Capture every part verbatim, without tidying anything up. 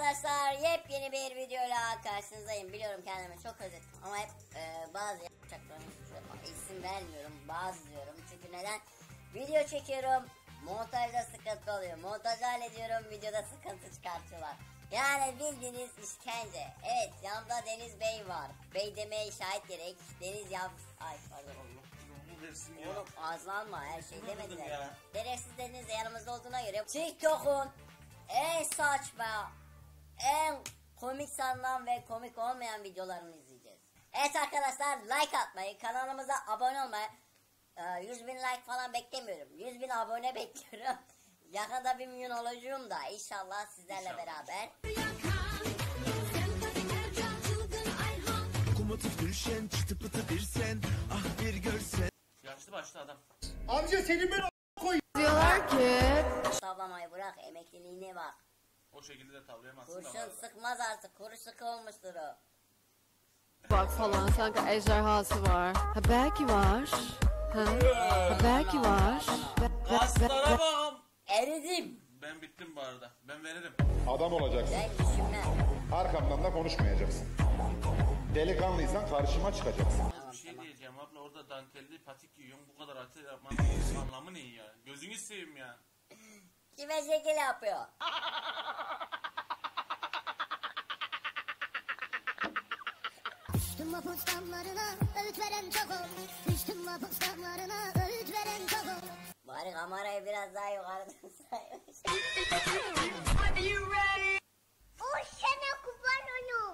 arkadaşlar, yepyeni bir videoyla karşınızdayım. Biliyorum kendimi çok özledim ama hep e, bazı yapacaklarım isim vermiyorum, bazı diyorum. Çünkü neden? Video çekiyorum, montajda sıkıntı oluyor. Montaj hallediyorum, videoda sıkıntı çıkartıyorlar. Yani bildiğiniz işkence. Evet, yanımda Deniz Bey var. Bey demeye şahit gerek. Deniz yap... Ay pardon oğlum. Oğlum ağızlanma, her şey demediler. Şerefsiz Deniz de yanımızda olduğuna göre TikTok'un en saçma, en komik sanılan ve komik olmayan videolarını izleyeceğiz. Evet arkadaşlar, like atmayı, kanalımıza abone olmayı, yüz bin like falan beklemiyorum. yüz bin abone bekliyorum. Yakında bir milyon olacağım da inşallah sizlerle İnşallah. beraber. Düşen çıtı pıtı bir sen, ah bir görsen. Yaşlı başlı adam. Amca senin ben koy. Diyorlar ki Tavlamayı bırak, emekliliğine bak. O şekilde de tavlayamazsın. Kurşun sıkmaz artık, kuru sıkı olmuştur o. bak falan sanki ejderhası var. Ha belki var. Ha, ha belki var. Kaslara bak. Eridim. Ben bittim bu arada. Ben veririm. Adam olacaksın. Ben düşünmem. Arkamdan da konuşmayacaksın. Delikanlıysan karşıma çıkacaksın. Tamam, Bir şey tamam. diyeceğim abla, orada dantelli patik giyiyorsun, bu kadar atı yapmanın anlamı ne ya? Gözünü seveyim ya. Kime şekil yapıyor? Düştüm vapur damlarına, öğüt veren çok ol. Düştüm vapur damlarına, öğüt veren çok ol. Bari kamerayı biraz daha yukarıdan saymış. O sana kurban onu.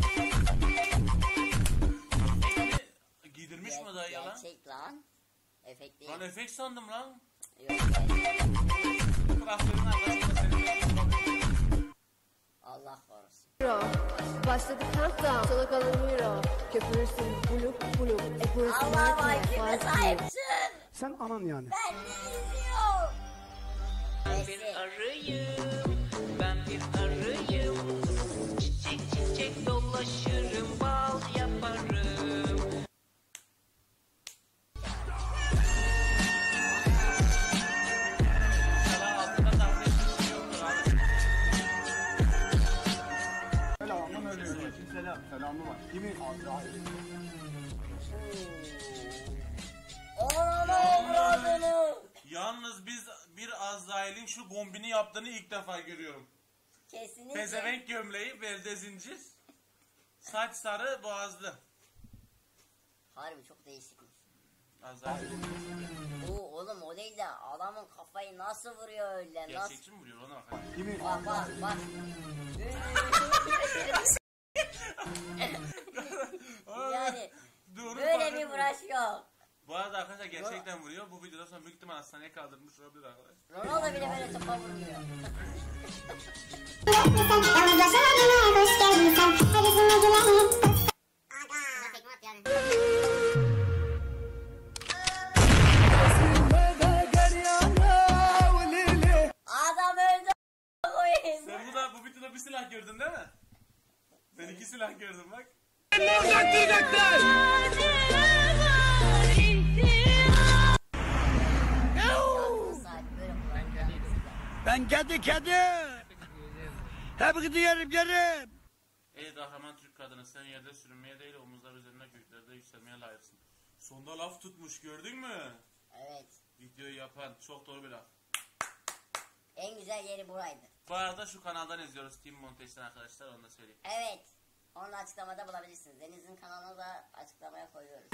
Giydirmiş mi dayı ya lan? Gerçek lan. Efekt değil. Lan efekt sandım lan. Yok, gerçek. Kulaklarını arkasında senin. Allah korusun. Hero. Başladı countdown. Sana kalın hero. Köpürürsün buluk buluk. Epursın Allah vay kime markine. sahipsin? Sen anan yani. Ben ne izliyorum? Ben bir arıyım, ben bir arıyım. Çiçek çiçek dolaşırım, bal yaparım. Sana altında tahmin etmiş yoktur abi. Selamın aleyküm. Selam. Selamı var. Kimin? Azrail. Oğlum avradını. Yalnız biz bir Azrail'in şu kombini yaptığını ilk defa görüyorum. Kesinlikle. Pezevenk gömleği, belde zincir, saç sarı, boğazlı. Harbi çok değişikmiş. Azrail. Oo, oğlum o değil de adamın kafayı nasıl vuruyor öyle? Nasıl? Gerçekçi mi vuruyor ona bak. Kimin? Bak bak bak. Yani Doğru böyle fark bir etmiyorum. uğraş yok. Bu arada arkadaşlar gerçekten vuruyor. Bu videodan sonra büyük ihtimal hastaneye kaldırmış olabilir arkadaş. Ronaldo bile böyle topa vurmuyor. Adam öldü. Koyayım. Sen bu da bu videoda bir silah gördün değil mi? Ben iki silah gördüm bak. Saat böyle kullanacağım. Ben kedi kedi. Hep gidiyorum yerim. Ey kahraman Türk kadını, sen yerde sürünmeye değil omuzlar üzerine göklerde yükselmeye layıksın. Sonda laf tutmuş, gördün mü? Evet. Videoyu yapan çok doğru bir laf. En güzel yeri buraydı. Bu arada şu kanaldan izliyoruz, Team Montage'den arkadaşlar, onu da söyleyeyim. Evet. Onu da açıklamada bulabilirsiniz. Deniz'in kanalını da açıklamaya koyuyoruz.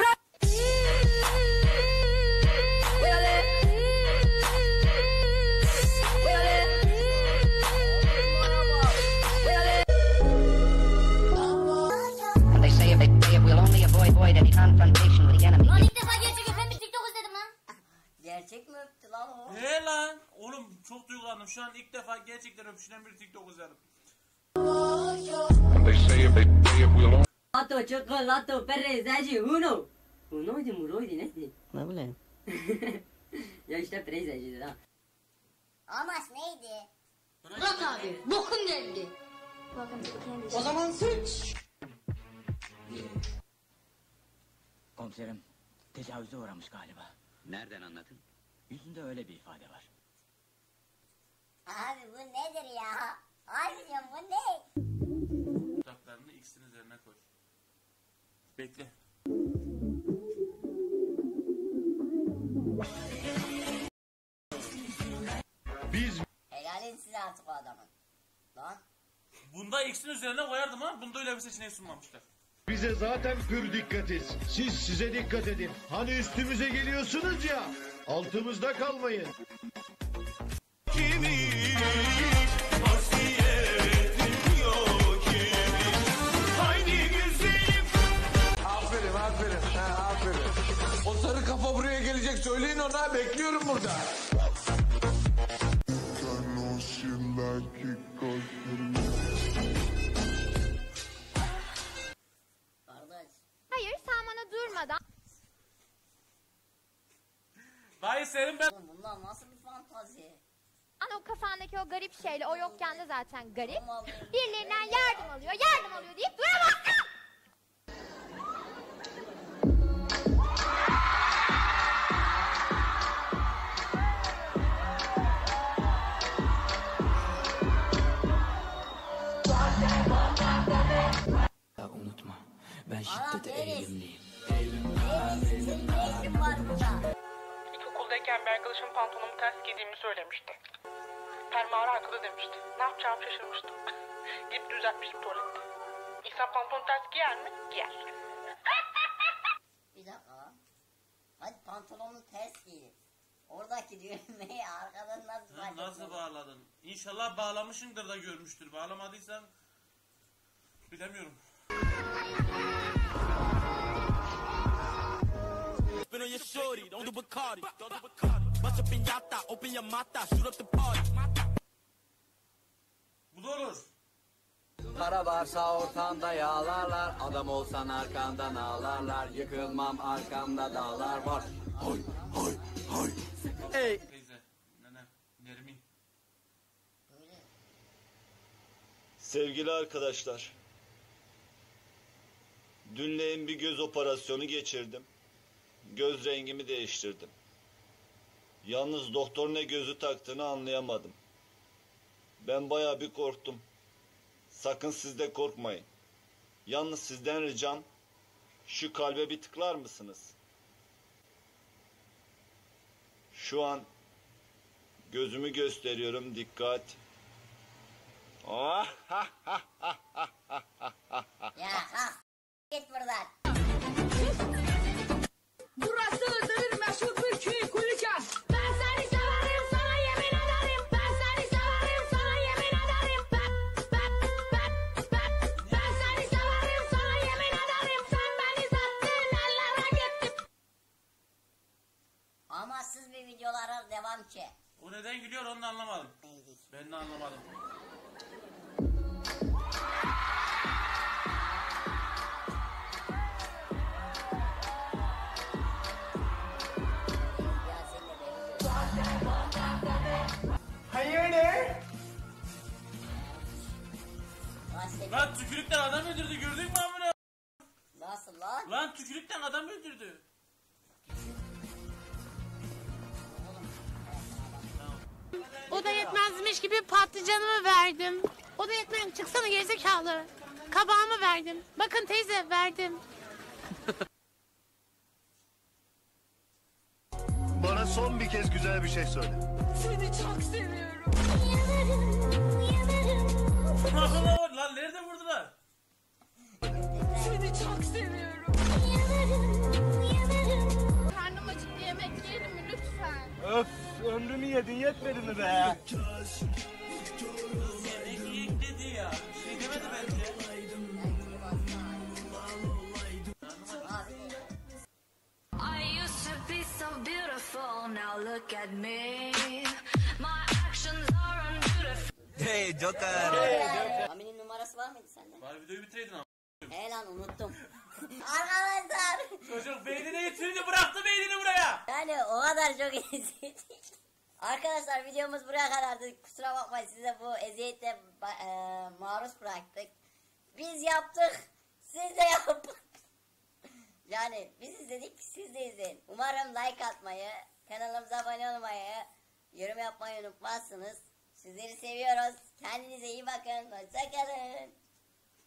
They say if it, it will only avoid, avoid any confrontation with the enemy. Lan ilk defa gerçek öpen bir TikTok izledim lan. Gerçek mi öptü lan o? He lan! Oğlum çok duygulandım. Şu an ilk defa gerçekten öpüşülen bir TikTok izledim. Lato, cioccolato, perezeci, uno. Unoydu muroydu neydi? Ne bileyim. Ya işte perezeci lan. Amaç neydi? Bırak abi, bokun geldi. O zaman suç. Komiserim tecavüze uğramış galiba. Nereden anladın? Yüzünde öyle bir ifade var. Abi bu nedir ya? Abi diyorum bu ne? Bekle. Biz Helalin size artık o adamın. Lan. Bunda X'in üzerine koyardım ama bunda öyle bir seçeneği sunmamışlar. bize zaten pür dikkatiz. Siz size dikkat edin. Hani üstümüze geliyorsunuz ya. Altımızda kalmayın. Kimi vasiyetim yok ki. Haydi güzelim. Aferin aferin. Ha, aferin. O sarı kafa buraya gelecek. Söyleyin ona. Bekliyorum burada. Kardeş. Hayır sen bana durmadan. Dayı senin ben... Oğlum bunlar nasıl bir fantazi? Ana o kafandaki o garip şeyle o yokken de zaten garip. Tamam. Birilerinden yardım alıyor, yardım alıyor deyip duramazsın. Unutma, ben Anam şiddete Deniz. eğilimliyim. Deniz senin ne işin var burada? İlkokuldayken bir arkadaşım pantolonumu ters giydiğimi söylemişti. Fermuarı arkada demişti. Ne yapacağımı şaşırmıştım. Gidip düzeltmiştim tuvalette. İnsan pantolonu ters giyer mi? Giyer. Bir dakika. Hadi pantolonunu ters giy. Oradaki düğmeyi arkadan nasıl Ha, fark nasıl etmedin? bağladın? İnşallah bağlamışındır da görmüştür. Bağlamadıysan bilemiyorum. Spin on your shorty, don't do Bacardi. Don't do Bacardi. Bust up in yata, open your mata, shoot up the party. Bu da olur. Para varsa ortanda yağlarlar. Adam olsan arkandan ağlarlar. Yıkılmam arkamda dağlar var. Hay hay hay. Ey. Teyze, nene, Nermin. Böyle. Sevgili arkadaşlar, dünleyin bir göz operasyonu geçirdim. Göz rengimi değiştirdim. Yalnız doktor ne gözü taktığını anlayamadım. Ben bayağı bir korktum. Sakın siz de korkmayın. Yalnız sizden ricam, şu kalbe bir tıklar mısınız? Şu an gözümü gösteriyorum, dikkat. Ah, ha, ha, ha, ha, ha, ha, ha. Ya ha. Git buradan. Burası Iğdır'ın meşhur bir köy Kulican. Ben seni severim sana yemin ederim. Ben seni severim sana yemin ederim. Ben, ben, ben, ben, ben seni severim sana yemin ederim. Sen beni sattın ellere gittin. Amaçsız bir videolara devam ki. O neden gülüyor onu da anlamadım. Neydi? Ben de anlamadım. Ya sen de beni. Hayırdır? Nasıl? Lan tükürükten adam öldürdü gördün mü amına? Nasıl lan? Lan tükürükten adam öldürdü. O da yetmezmiş gibi patlıcanımı verdim. O da yetmez. Çıksana gerizekalı. Kabağımı verdim. Bakın teyze verdim. Bana son bir kez güzel bir şey söyle. Seni çok seviyorum. Lan nerede vurdular? Seni çok seviyorum. Karnım acıktı, yemek yiyelim mi lütfen? Öf, ömrümü yedin yetmedi mi be? Yemek yiyek dedi ya. Bir şey demedi bence. I used to be so beautiful, now look at me. My actions are unbeautiful. Hey Joker. Mami'nin numarası var mıydı sende? Bari videoyu bitireydin ama. He lan unuttum. Arkadaşlar. Çocuk beynini getirdi bıraktı beynini buraya. Yani o kadar çok eziyet. Arkadaşlar videomuz buraya kadardı. Kusura bakmayın size bu eziyetle e, maruz bıraktık. Biz yaptık. Siz de yapın. Yani biz izledik siz de izleyin. Umarım like atmayı, kanalımıza abone olmayı, yorum yapmayı unutmazsınız. Sizleri seviyoruz. Kendinize iyi bakın. Hoşçakalın.